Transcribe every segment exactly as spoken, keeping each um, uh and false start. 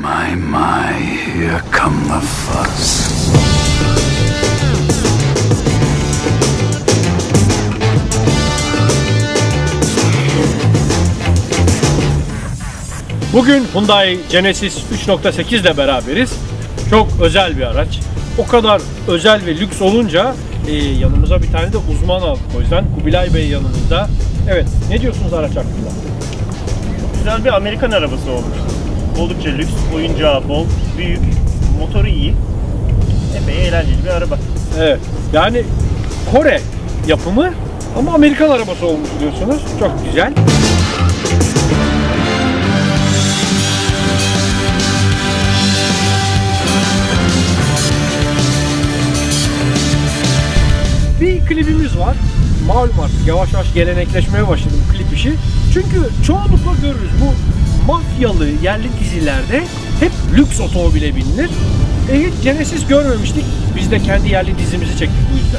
My, my, here come the fuzz. Bugün Hyundai Genesis üç nokta sekiz ile beraberiz. Çok özel bir araç. O kadar özel ve lüks olunca e, yanımıza bir tane de uzman aldık. O yüzden Kubilay Bey yanımızda. Evet, ne diyorsunuz araç hakkında? Güzel bir Amerikan arabası olmuş. Oldukça lüks, oyuncağı bol, büyük, motoru iyi. Epey eğlenceli bir araba. Evet, yani Kore yapımı ama Amerikan arabası olmuş diyorsunuz. Çok güzel. Bir klibimiz var. Malum artık yavaş yavaş gelenekleşmeye başladı bu klip işi. Çünkü çoğunlukla görürüz bu mafyalı yerli dizilerde hep lüks otomobile binilir. E hiç Genesis görmemiştik. Biz de kendi yerli dizimizi çektik bu yüzden.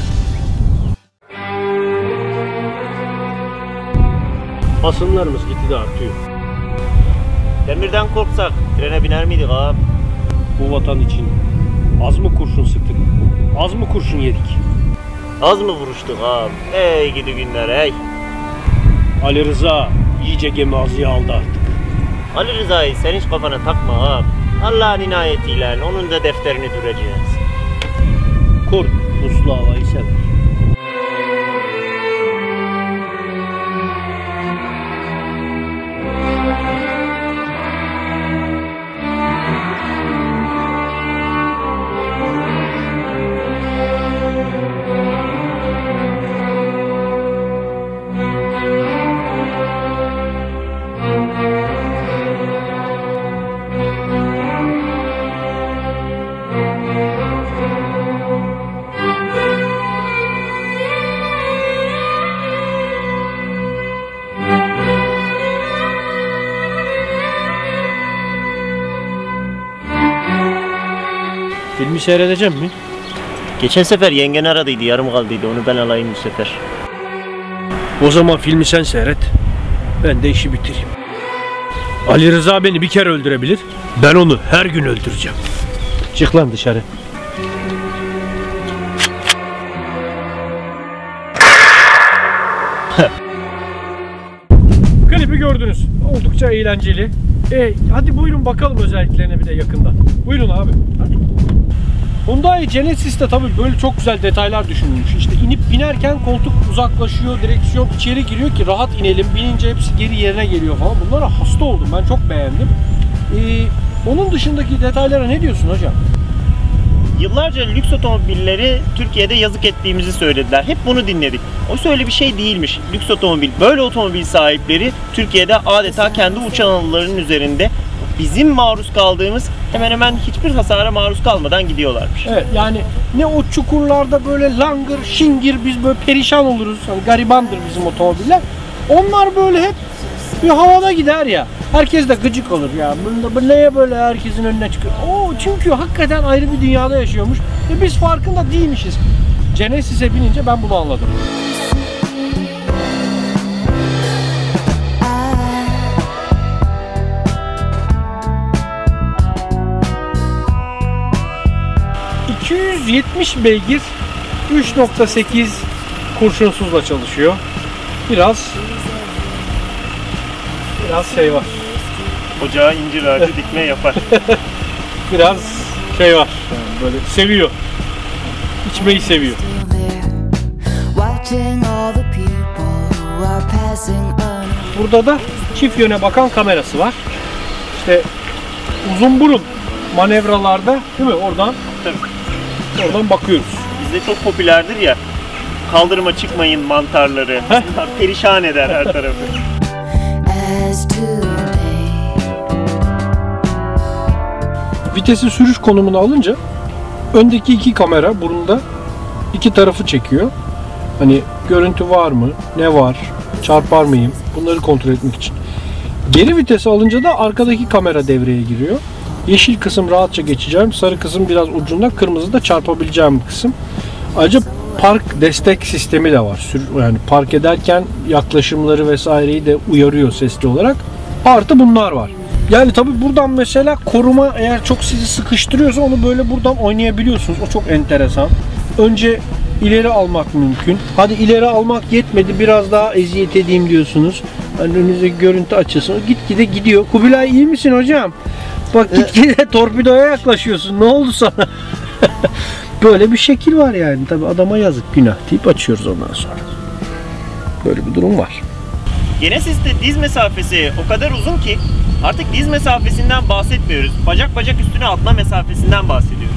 Basınlarımız gitgide artıyor. Demirden korksak trene biner miydik ağam? Bu vatan için az mı kurşun sıktık? Az mı kurşun yedik? Az mı vuruştuk ağam? Ey gidi günler ey! Ali Rıza iyice gemi azıya aldı artık. Ali Rıza'yı sen hiç kafana takma ağam. Allah'ın inayetiyle onun da defterini düreceğiz. Kurt puslu havayı sever. Filmi seyredeceğim mi? Geçen sefer yengen aradıydı, yarım kaldıydı. Onu ben alayım bu sefer. O zaman filmi sen seyret. Ben de işi bitireyim. Ali Rıza beni bir kere öldürebilir. Ben onu her gün öldüreceğim. Çık lan dışarı. Klibi gördünüz. Oldukça eğlenceli. E, hadi buyurun bakalım özelliklerine bir de yakından. Buyurun abi. Hadi. Hyundai Genesis'te tabii böyle çok güzel detaylar düşünülmüş. İşte inip binerken koltuk uzaklaşıyor, direksiyon içeri giriyor ki rahat inelim. Binince hepsi geri yerine geliyor falan. Bunlara hasta oldum. Ben çok beğendim. Ee, onun dışındaki detaylara ne diyorsun hocam? Yıllarca lüks otomobilleri Türkiye'de yazık ettiğimizi söylediler. Hep bunu dinledik. Oysa öyle bir şey değilmiş. Lüks otomobil, böyle otomobil sahipleri Türkiye'de adeta kendi uçan alılarının üzerinde bizim maruz kaldığımız hemen hemen hiçbir hasara maruz kalmadan gidiyorlarmış. Evet, yani ne o çukurlarda böyle langır şingir biz böyle perişan oluruz. Hani garibandır bizim otomobiller. Onlar böyle hep bir havada gider ya. Herkes de gıcık olur ya. Bu, bu neye böyle herkesin önüne çıkıyor? O çünkü hakikaten ayrı bir dünyada yaşıyormuş. Ve biz farkında değilmişiz. Genesis'e binince ben bunu anladım. iki yüz yetmiş beygir, üç nokta sekiz kurşunsuzla çalışıyor. Biraz biraz şey var. Ocağa incir ağacı dikme yapar. Biraz şey var. Yani böyle seviyor. İçmeyi seviyor. Burada da çift yöne bakan kamerası var. İşte uzun burun manevralarda değil mi? Oradan Tabii. Oradan bakıyoruz. Bizde çok popülerdir ya. Kaldırıma çıkmayın mantarları. Perişan eder her tarafı. Vitesi sürüş konumunu alınca öndeki iki kamera burunda iki tarafı çekiyor. Hani görüntü var mı? Ne var? Çarpar mıyım? Bunları kontrol etmek için. Geri vitesi alınca da arkadaki kamera devreye giriyor. Yeşil kısım rahatça geçeceğim. Sarı kısım biraz ucunda. Kırmızı da çarpabileceğim kısım. Ayrıca park destek sistemi de var. Yani park ederken yaklaşımları vesaireyi de uyarıyor sesli olarak. Artı bunlar var. Yani tabii buradan mesela koruma eğer çok sizi sıkıştırıyorsa onu böyle buradan oynayabiliyorsunuz. O çok enteresan. Önce ileri almak mümkün. Hadi ileri almak yetmedi, biraz daha eziyet edeyim diyorsunuz. Hani önünüze görüntü açısın. Gitgide gidiyor. Kubilay iyi misin hocam? Bak gitgide torpidoya yaklaşıyorsun. Ne oldu sana? Böyle bir şekil var yani. Tabii adama yazık, günah deyip açıyoruz ondan sonra. Böyle bir durum var. Genesis'te diz mesafesi o kadar uzun ki artık diz mesafesinden bahsetmiyoruz. Bacak bacak üstüne atma mesafesinden bahsediyoruz.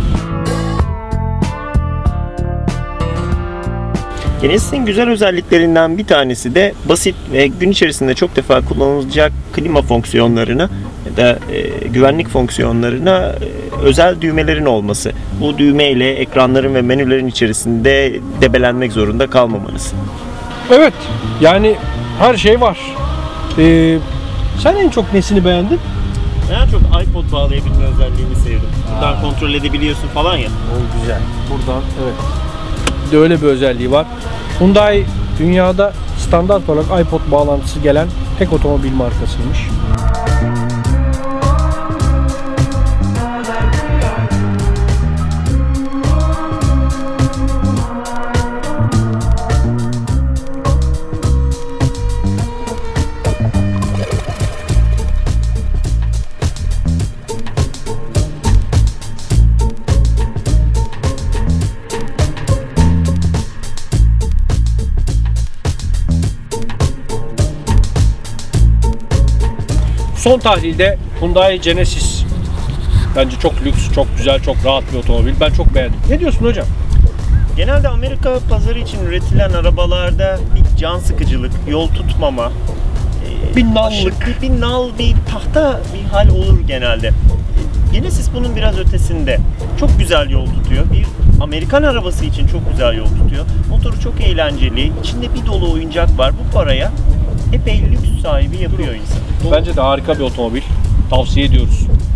Genesis'in güzel özelliklerinden bir tanesi de basit ve gün içerisinde çok defa kullanılacak klima fonksiyonlarına ya da e, güvenlik fonksiyonlarına e, özel düğmelerin olması. Bu düğmeyle ekranların ve menülerin içerisinde debelenmek zorunda kalmamanız. Evet, yani her şey var. Ee, sen en çok nesini beğendin? Ben çok iPod bağlayabilme özelliğini sevdim. Buradan kontrol edebiliyorsun falan ya. O güzel. Buradan evet. Bir de öyle bir özelliği var. Hyundai dünyada standart olarak iPod bağlantısı gelen tek otomobil markasıymış. Son tahlilde Hyundai Genesis. Bence çok lüks, çok güzel, çok rahat bir otomobil. Ben çok beğendim. Ne diyorsun hocam? Genelde Amerika pazarı için üretilen arabalarda bir can sıkıcılık, yol tutmama, Bir nallık. Bir, bir nal, bir tahta bir hal olur genelde. Genesis bunun biraz ötesinde. Çok güzel yol tutuyor. Bir Amerikan arabası için çok güzel yol tutuyor. Motoru çok eğlenceli. İçinde bir dolu oyuncak var. Bu paraya epey lüks sahibi yapıyor insan. Bence de harika bir otomobil. Tavsiye ediyoruz.